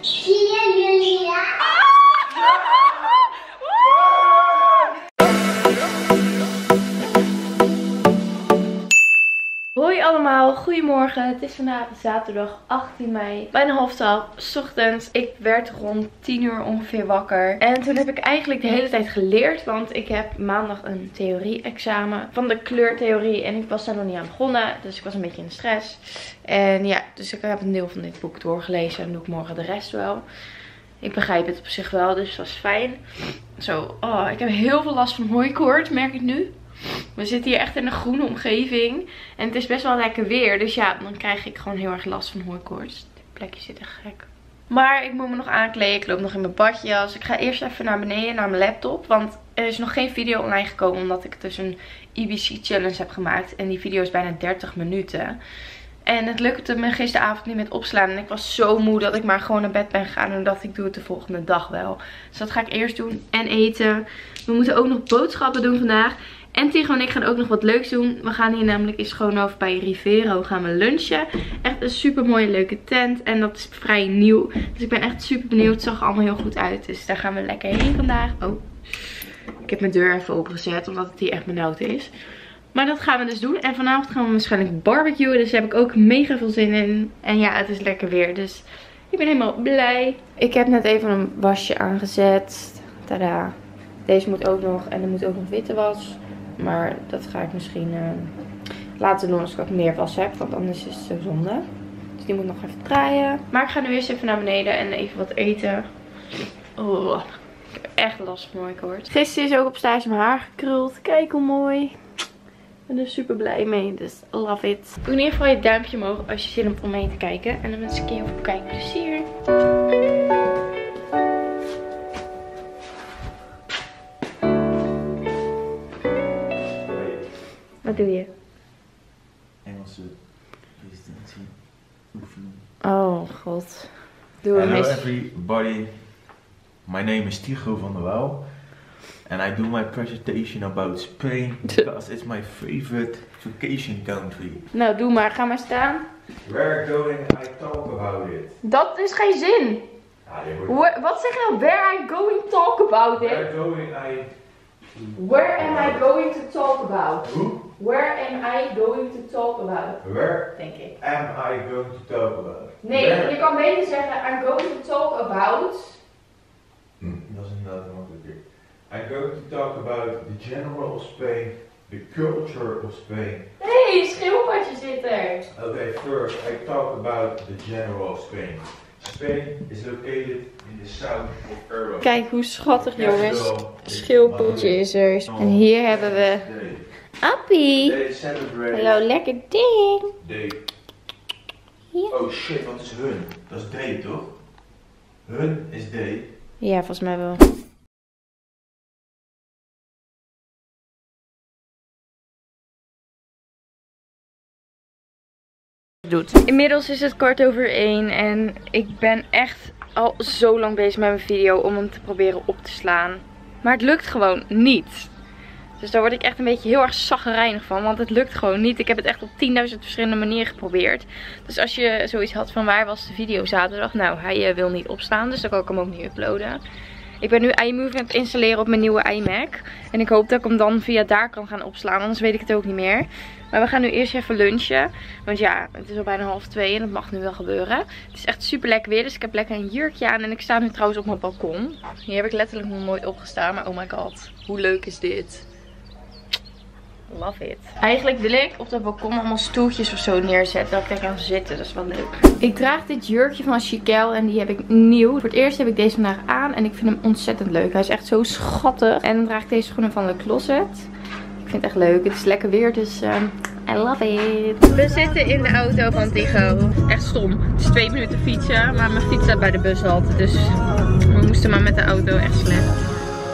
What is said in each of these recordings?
Zie jullie dat? Hoi allemaal, goedemorgen. Het is vandaag zaterdag 18 mei, bijna 11:30 ochtends. Ik werd rond 10 uur ongeveer wakker. En toen heb ik eigenlijk de hele tijd geleerd, want ik heb maandag een theorie-examen van de kleurtheorie. En ik was daar nog niet aan begonnen, dus ik was een beetje in de stress. En ja, dus ik heb een deel van dit boek doorgelezen en doe ik morgen de rest wel. Ik begrijp het op zich wel, dus dat is fijn. Zo, oh, ik heb heel veel last van hooikoorts, merk ik nu. We zitten hier echt in een groene omgeving. En het is best wel lekker weer. Dus ja, dan krijg ik gewoon heel erg last van hooikoorts. Dit plekje zit echt gek. Maar ik moet me nog aankleden. Ik loop nog in mijn badjas. Ik ga eerst even naar beneden, naar mijn laptop. Want er is nog geen video online gekomen. Omdat ik dus een IBC challenge heb gemaakt. En die video is bijna 30 minuten. En het lukte me gisteravond niet met opslaan. En ik was zo moe dat ik maar gewoon naar bed ben gegaan. En dacht ik doe het de volgende dag wel. Dus dat ga ik eerst doen. En eten. We moeten ook nog boodschappen doen vandaag. En Tigo en ik gaan ook nog wat leuks doen. We gaan hier namelijk in Schoonhoven bij Rivero gaan we lunchen. Echt een super mooie leuke tent. En dat is vrij nieuw. Dus ik ben echt super benieuwd. Het zag er allemaal heel goed uit. Dus daar gaan we lekker heen vandaag. Oh, ik heb mijn deur even opengezet. Omdat het hier echt benauwd is. Maar dat gaan we dus doen. En vanavond gaan we waarschijnlijk barbecuen. Dus daar heb ik ook mega veel zin in. En ja, het is lekker weer. Dus ik ben helemaal blij. Ik heb net even een wasje aangezet. Tada. Deze moet ook nog. En er moet ook nog witte was. Maar dat ga ik misschien later doen als ik wat meer was heb. Want anders is het zo zonde. Dus die moet nog even draaien. Maar ik ga nu eerst even naar beneden en even wat eten. Oh, ik heb echt last van hooikoorts. Gisteren is ook op stage mijn haar gekruld. Kijk hoe mooi. Ik ben er super blij mee. Dus love it. Doe in ieder geval je duimpje omhoog als je zin hebt om mee te kijken. En dan wens ik je heel veel kijkplezier. Wat doe je? Engelse residentie oefenen. Oh god. Doe hem Hello eens. everybody. My name is Tigo van der Waal. And I do my presentation about Spain because it's my favorite vacation country. Nou, doe maar. Ga maar staan. Where going I talk about it. Dat is geen zin. Wat zeg je nou? Where I going talk about it? Where going I... Where am I going to talk about? Who? Where am I going to talk about? Where Denk ik. am I going to talk about? Nee, Where? je kan beter zeggen I'm going to talk about. Dat is inderdaad een makkelijker. I'm going to talk about the general of Spain, the culture of Spain. Nee, schildpadje zit er. Okay, first I talk about the general of Spain. Spain is located in the south of Europe. Kijk hoe schattig jongens. Schildpadje is er. En hier hebben we Appie. Hallo, lekker ding. D. Ja. Oh shit, wat is hun? Dat is D toch? Hun is D. Ja, volgens mij wel. Inmiddels is het 1:15 en ik ben echt al zo lang bezig met mijn video om hem te proberen op te slaan. Maar het lukt gewoon niet. Dus daar word ik echt een beetje heel erg chagrijnig van, want het lukt gewoon niet. Ik heb het echt op 10.000 verschillende manieren geprobeerd. Dus als je zoiets had van waar was de video zaterdag? Nou, hij wil niet opslaan, dus dan kan ik hem ook niet uploaden. Ik ben nu iMovie aan het installeren op mijn nieuwe iMac. En ik hoop dat ik hem dan via daar kan gaan opslaan, anders weet ik het ook niet meer. Maar we gaan nu eerst even lunchen. Want ja, het is al bijna 1:30 en dat mag nu wel gebeuren. Het is echt super lekker weer, dus ik heb lekker een jurkje aan. En ik sta nu trouwens op mijn balkon. Hier heb ik letterlijk nog nooit opgestaan, maar oh my god. Hoe leuk is dit? Love it. Eigenlijk wil ik op dat balkon allemaal stoeltjes of zo neerzetten. Dat ik daar kan zitten. Dat is wel leuk. Ik draag dit jurkje van Chiquel en die heb ik nieuw. Voor het eerst heb ik deze vandaag aan en ik vind hem ontzettend leuk. Hij is echt zo schattig. En dan draag ik deze schoenen van The Closet. Ik vind het echt leuk. Het is lekker weer, dus I love it. We zitten in de auto van Tigo. Echt stom. Het is 2 minuten fietsen, maar mijn fiets staat bij de bushalte. Dus we moesten maar met de auto. Echt slecht.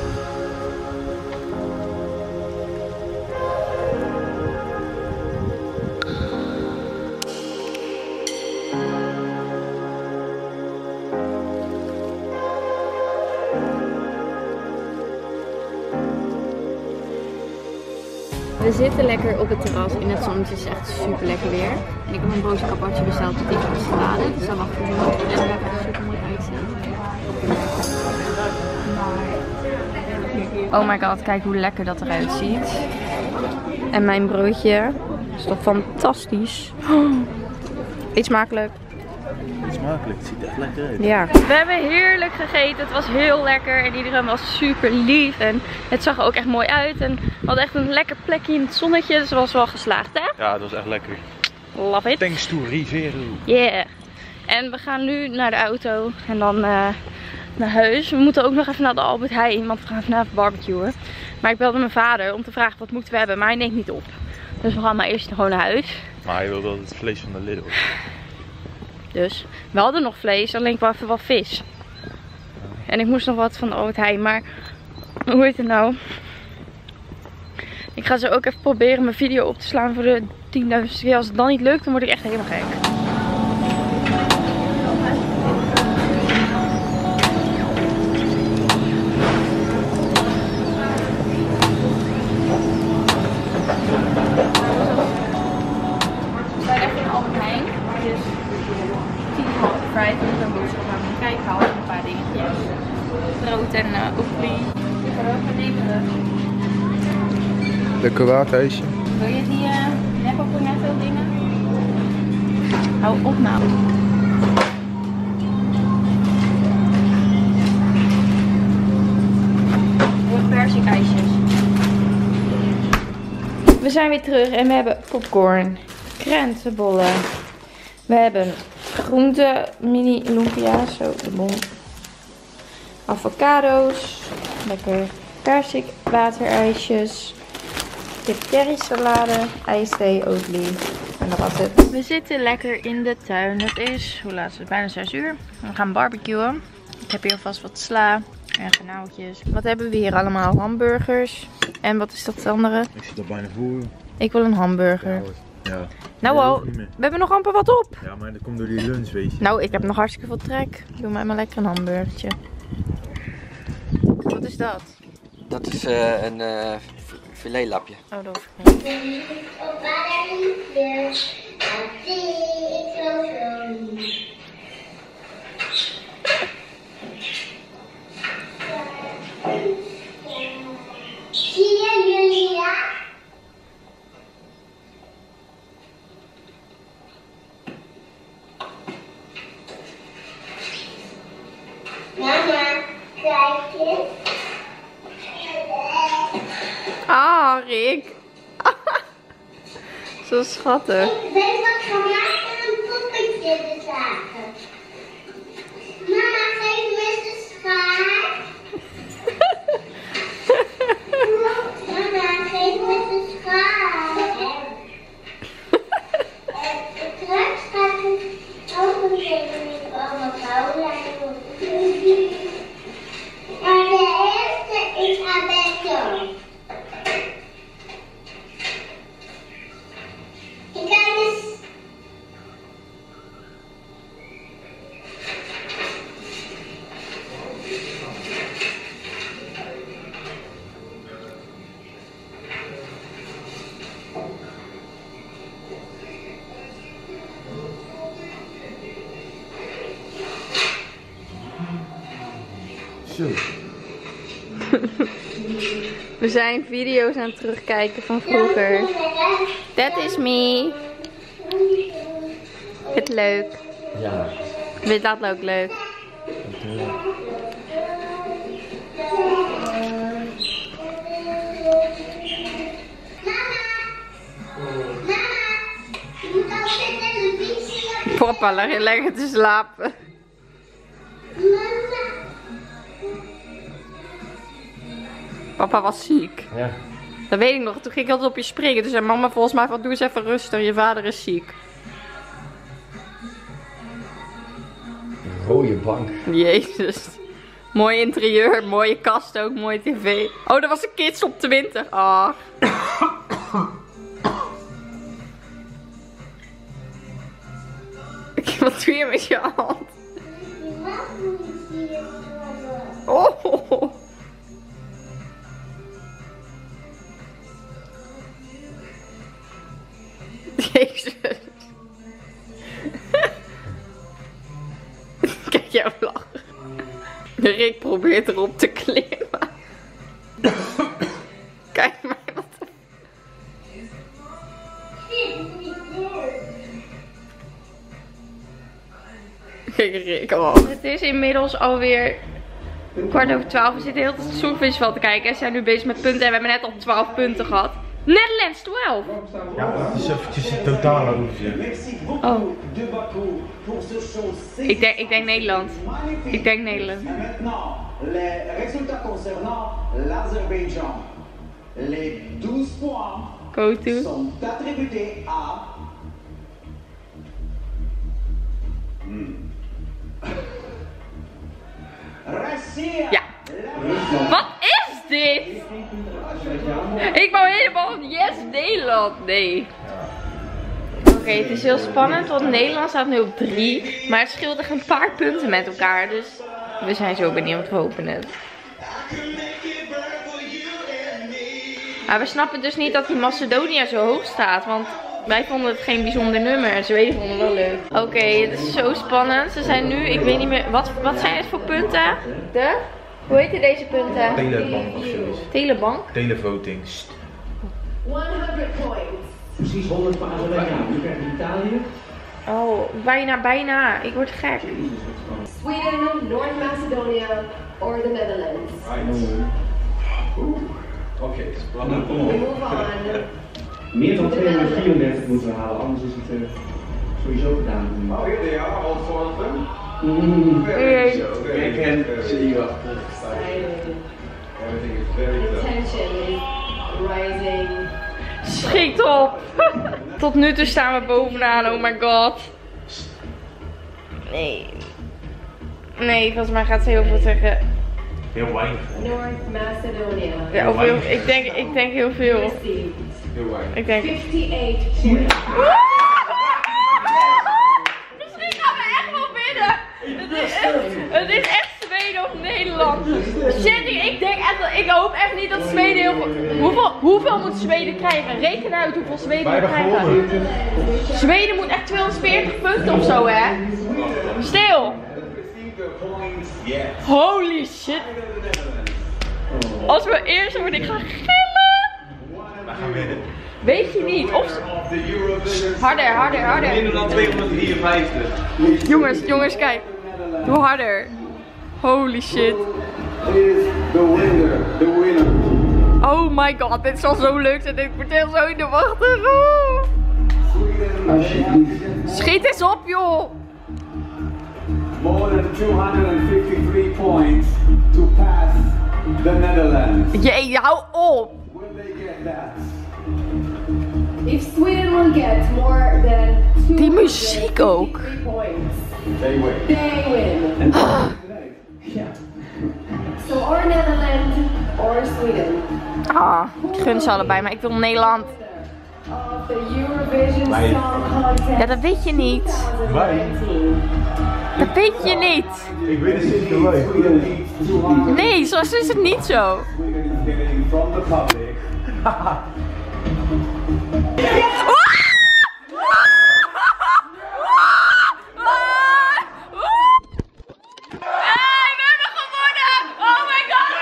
We zitten lekker op het terras in het zonnetje. Het is echt super lekker weer. En ik heb een broodje carpaccio besteld op die salade. Dus dan wachten we nog. En er super mooi uitzien. Oh my god, kijk hoe lekker dat eruit ziet. En mijn broodje is toch fantastisch. Oh. Eet smakelijk. Smakelijk, het ziet echt lekker uit. Ja. We hebben heerlijk gegeten. Het was heel lekker en iedereen was super lief. En het zag er ook echt mooi uit. En we hadden echt een lekker plekje in het zonnetje. Dus het was wel geslaagd, hè? Ja, dat was echt lekker. Love it. Thanks to Rivero. Yeah. En we gaan nu naar de auto en dan naar huis. We moeten ook nog even naar de Albert Heijn, want we gaan vanavond barbecuen. Maar ik belde mijn vader om te vragen wat moeten we hebben, maar hij neemt niet op. Dus we gaan maar eerst gewoon naar huis. Maar hij wilde het vlees van de Lidl. Dus we hadden nog vlees, alleen ik wou even wat vis. En ik moest nog wat van de Albert Heijn, maar hoe heet het nou? Ik ga zo ook even proberen mijn video op te slaan voor de 10.000 keer. Als het dan niet lukt, dan word ik echt helemaal gek. We zijn echt in Albert Heijn. Het is 10:30. Ik moet een boodschap aan me kijken. Ik haal een paar dingetjes. Brood en olie. Ik ga wel even nemen. Lekker waterhuisje. Wil je die Nepo Cornetto dingen? Hou op nou. Voor persikaisjes. We zijn weer terug en we hebben popcorn, krentenbollen. We hebben groente mini lumpia's, zo de bon. Avocado's, lekker persik waterijsjes. Kip salade, ijsthee, olie. En dat was het. We zitten lekker in de tuin. Het is, hoe laat is het? Bijna 6 uur. We gaan barbecuen. Ik heb hier alvast wat sla en garnaaltjes. Wat hebben we hier allemaal? Hamburgers. En wat is dat andere? Ik zit er bijna voor. Ik wil een hamburger. Ja. Nou al, we hebben nog amper wat op. Ja, maar dat komt door die lunch, weet je. Nou, ik heb nog hartstikke veel trek. Doe mij maar lekker een hamburgertje. Wat is dat? Dat is een filetlapje. Oh, dat hoef ik niet. Zie je Julia? Mama, kijk je? Ah, Rick. Zo schattig. Ik weet wat gemaakt en een poppetje bezagen. Mama, geef me eens de schaar. Mama, geef me eens de schaar. Straks gaat het ook een beetje met allemaal bouwlijnen. Maar de eerste is Alberto. Kijk eens. Zo. We zijn video's aan het terugkijken van vroeger. That is me. Vind je het leuk? Ja. Vind je dat ook leuk? Je moet altijd televisie op. Papa lag lekker te slapen. Mama. Papa was ziek. Ja. Dat weet ik nog. Toen ging ik altijd op je springen. Toen zei mama volgens mij van doe eens even rustig. Je vader is ziek. Rode bank. Jezus. Mooi interieur. Mooie kast ook. Mooie tv. Oh, dat was een Kids op 20. Ah. Wat doe je met je hand? Oh. Jezus. Kijk jou lachen. Rick probeert erop te klimmen. Kijk maar. Kijk, kom op. Het is inmiddels alweer 11:15. We zitten heel het Songfestival te kijken. En zijn nu bezig met punten. En we hebben net al 12 punten gehad. Netherlands 12. Ja, dat is eventjes een totale overzicht. Oh. Ik denk Nederland. Ik denk Nederland. Maintenant, les résultats concernant l'Azerbaïdjan. Les 12 points Go to. sont attribués à... Russia. Ja. Wat is dit? Ik wou helemaal yes Nederland. Nee. Oké, het is heel spannend, want Nederland staat nu op 3. Maar het scheelt echt een paar punten met elkaar. Dus we zijn zo benieuwd, we hopen het. Maar we snappen dus niet dat die Macedonië zo hoog staat. Want wij vonden het geen bijzonder nummer. En Zweden vonden het wel leuk. Oké, het is zo spannend. Ze zijn nu, ik weet niet meer, wat zijn het voor punten? Hoe heet deze punten? Telebank of zoiets. Telebank? Televoting. 100 points. Precies 100 voor Azerbeidzjan. Nu krijg je Italië. Oh, bijna. Ik word gek. Sweden, North Macedonia or the Netherlands. Oké, spannend. We move on. Meer dan 234 moeten we halen, anders is het sowieso gedaan. Oh, here they are, all four of them. Hey. Very Again, good. see you. Everything is very The close. tension is rising. Schiet op. Tot nu toe staan we bovenaan, oh my god. Nee, volgens mij gaat ze heel veel zeggen. Heel weinig. North Macedonia. Ja, of heel, ik denk heel veel. Received Heel weinig. Ik denk... 58 points. Misschien gaan we echt wel winnen. Het is echt Zweden of Nederland. Shit, ik denk echt, ik hoop echt niet dat Zweden heel veel... Hoeveel moet Zweden krijgen? Reken uit hoeveel Zweden moet krijgen. Zweden moet echt 240 punten of zo, hè? Stil. Holy shit. Als we eerst worden, ik ga gillen. We gaan winnen. Weet je niet. Of... Harder. Nederland 253. Jongens, kijk. Doe harder. Holy shit. Is the winner, the winner. Oh my god, dit zal zo leuk zijn. Ik vertel zo in de achtergrond. Schiet eens op, joh. More than 253 points to pass the Netherlands. Jee, hou op. Will they get that? If Sweden will get more than Die muziek ook. 253 points, They win. they win. So or Netherlands or Sweden. Ah, ik gun ze allebei, maar ik wil Nederland. Of the Eurovision Wij. Song Contest Ja, dat weet je niet. 2019. Dat weet je niet. Ik weet het zeker wel. Sweden leads 200. Nee, zoals is het niet zo. Sweden is getting from the public. Hey, we hebben gewonnen! Oh my god!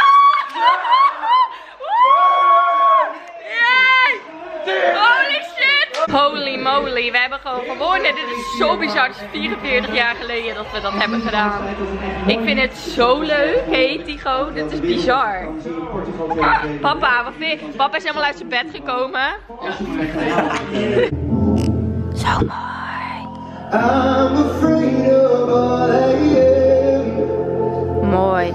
Yay! Holy shit! Holy moly, we hebben gewoon gewonnen. Dit is zo bizar. Het is 44 jaar geleden dat we dat hebben gedaan. Ik vind het zo leuk. Hey Tigo, dit is bizar. Ah, papa, wat vind je? Papa is helemaal uit zijn bed gekomen. Zo mooi. I'm afraid of all I am. Mooi.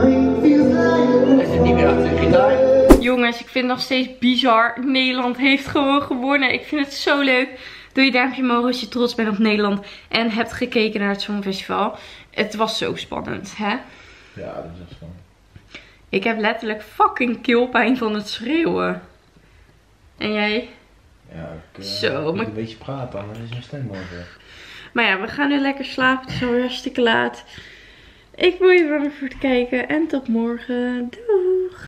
Is het niet meer achter de gitaar? Jongens, ik vind het nog steeds bizar. Nederland heeft gewoon gewonnen. Ik vind het zo leuk. Doe je duimpje omhoog als je trots bent op Nederland. En hebt gekeken naar het Songfestival. Het was zo spannend, hè? Ja, dat is echt spannend. Ik heb letterlijk fucking keelpijn van het schreeuwen. En jij? Ja, ik Zo, moet maar- een beetje praten, anders is mijn stem morgen. Maar ja, we gaan nu lekker slapen. Het is alweer hartstikke laat. Ik wil je bedanken voor het kijken. En tot morgen. Doei!